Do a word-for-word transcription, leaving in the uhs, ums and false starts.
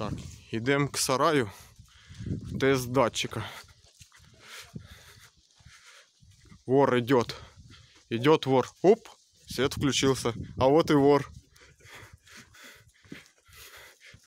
Так, идем к сараю. Тест датчика. Вор идет. Идет вор. Оп, свет включился. А вот и вор.